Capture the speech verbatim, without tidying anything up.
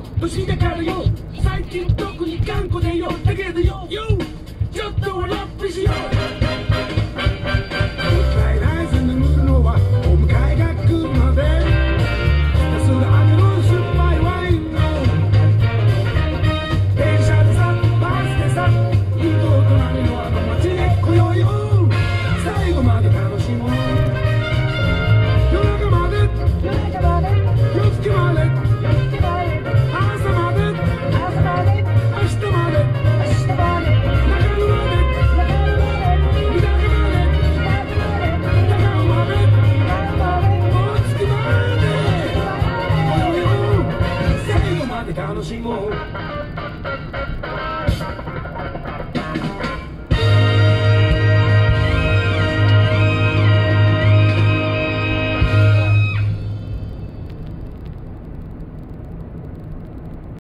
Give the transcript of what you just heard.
よ年だからよ最近特に頑固でよだけどよよちょっとラップしよう大大事に塗るのはお迎えが来るまでひたすらあげる失敗はいいの電車でさバスでさいいと隣のあの街に来ようよ最後まで楽しもう夜中まで夜中まで夜更けまで夜更けまで朝まで朝まで明日まで明日まで中野まで中野まで三鷹まで三鷹まで高尾まで大月まで最後まで楽しもう